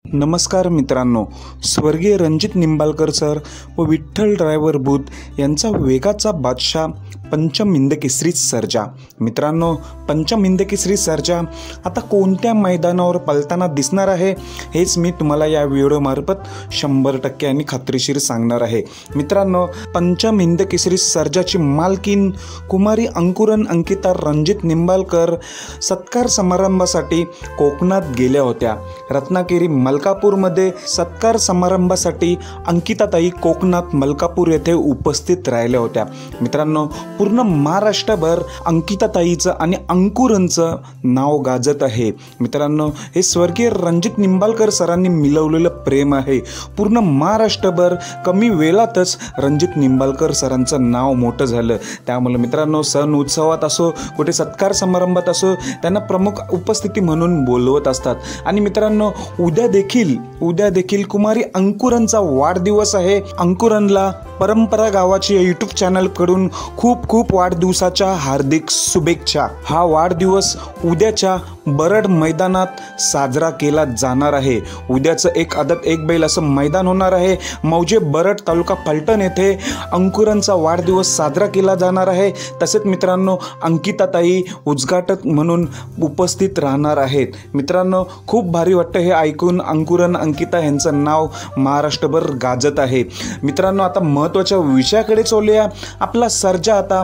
नमस्कार मित्रांनो, स्वर्गीय रणजित निंबाळकर सर व विठ्ठल ड्रायव्हर बुध यांचा वेगाचा बादशाह पंचम हिंदकेसरी सर्जा। मित्रांनो, पंचम हिंदकेसरी सर्जा आता कोणत्या मैदानावर पळताना दिसणार आहे हेच मी तुम्हाला या व्हिडिओमार्फत 100% आणि खात्रीशीर सांगणार आहे। मित्रांनो, पंचम हिंदकेसरी सर्जाची मालकीन कुमारी अंकुरन अंकिता रणजित निंबाळकर सत्कार समारंभासाठी कोकणात गेल्या होत्या। रत्नागिरी मलकापूरमध्ये सत्कार समारंभासाठी अंकिताताई कोकणात मलकापूर येथे उपस्थित राहिल्या होत्या। मित्रांनो, पूर्ण महाराष्ट्रभर अंकिताताईचं आणि अंकुरनचं नाव गाजत आहे। मित्रांनो, हे स्वर्गीय रणजित निंबाळकर सरांनी मिळवलेलं प्रेम आहे। पूर्ण महाराष्ट्रभर कमी वेळातच रणजित निंबाळकर सरांचं नाव मोठं झालं। त्यामुळे मित्रांनो, सण उत्सवात असो, कुठे सत्कार समारंभात असो, त्यांना प्रमुख उपस्थिती म्हणून बोलवत असतात। आणि मित्रांनो, उद्या देखील कुमारी अंकुरनचा वाढदिवस आहे। अंकुरनला परंपरा गावाची यूट्यूब चॅनल कडून खूप वाढदिवसाच्या हार्दिक शुभेच्छा। हा वाढदिवस उद्याच्या बरड मैदानात साजरा केला जाणार आहे। उद्याचं एक आदत एक बैल असं मैदान होणार आहे। मौजे बरड तालुका फलटण येथे अंकुरनचा वाढदिवस साजरा केला जाणार आहे। तसेच मित्रांनो, अंकिताताई उद्घाटक म्हणून उपस्थित राहणार आहेत। मित्रांनो, खूप भारी वाटतं हे ऐकून। अंकुरन अंकिता यांचं नाव महाराष्ट्रभर गाजत आहे। मित्रांनो, आता महत्त्वाच्या विषयाकडे चलूया। आपला सर्जा आता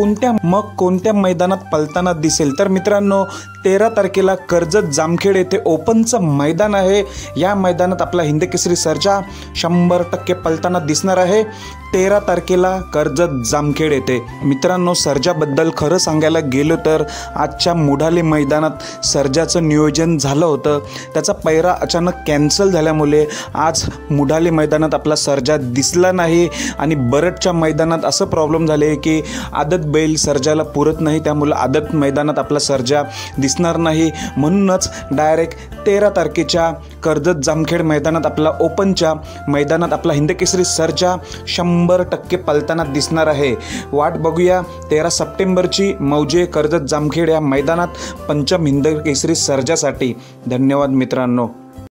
कोणत्या मैदानात पळताना दिसेल तर मित्रांनो, 13 तारखेला कर्जत जामखेड येथे ओपनचं मैदान आहे। या मैदानात आपला हिंदकेसरी सर्जा 100% पळताना दिसणार आहे। 13 तारखेला कर्जत जामखेड येथे। मित्रांनो, सर्जाबद्दल खरं सांगायला गेलो तर आजच्या मुढाले मैदानात सर्जाचं नियोजन झालं होतं। त्याचा पैरा अचानक कॅन्सल झाल्यामुळे आज मुढाले मैदानात आपला सर्जा दिसला नाही। आणि बरडच्या मैदानात असं प्रॉब्लेम झाले की आदत बैल सर्जाला पुरत नाही, त्यामुळे आदत मैदानात आपला सर्जा दिसणार नाही। म्हणूनच डायरेक्ट 13 तारखेच्या कर्जत जामखेड मैदानात आपला ओपनच्या मैदानात आपला हिंदकेसरी सर्जा 100% पळताना दिसणार आहे। वाट बघूया 13 सप्टेंबरची मौजे कर्जत जामखेड या मैदानात पंचम हिंदकेसरी सर्जासाठी। धन्यवाद मित्रांनो।